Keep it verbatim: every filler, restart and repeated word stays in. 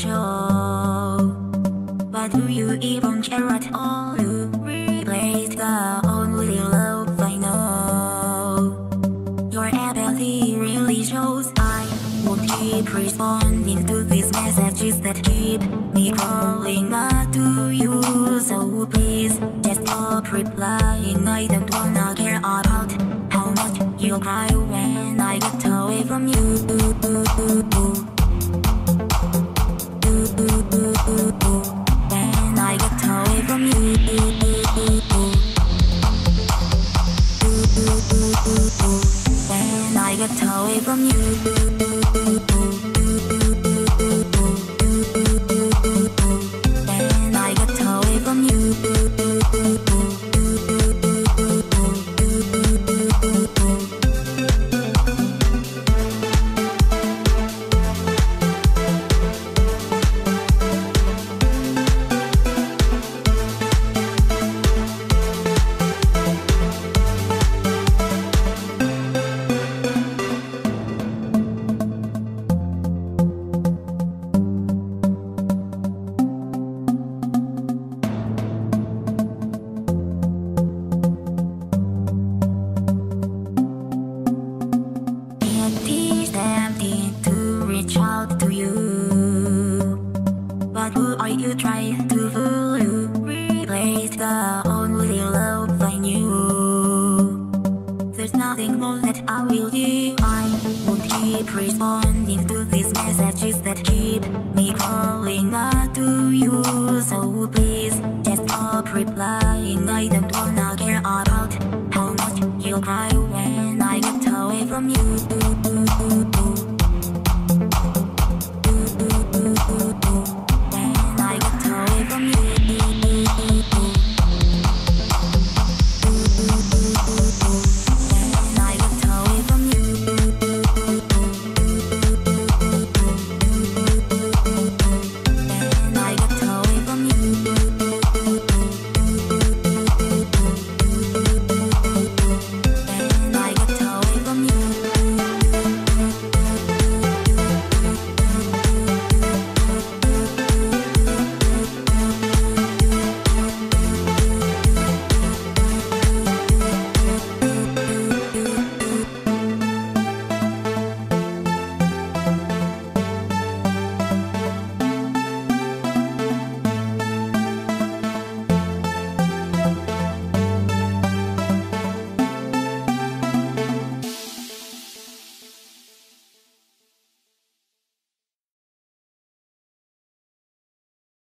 show. But do you even care at all? You replaced the only love I know. Your apathy really shows. I won't keep responding to these messages that keep me crawling back to you. So please, just stop replying. I don't wanna care about how much you cry when I get away from you. When I get away from you. When I get away from you. When I get away from you. Out to you, but who are you trying to fool? You replaced the only love I knew. There's nothing more that I will do. I won't keep responding to these messages that keep me crawling back to you. So please, just stop replying. I don't wanna care about how much you cry when I get away from you.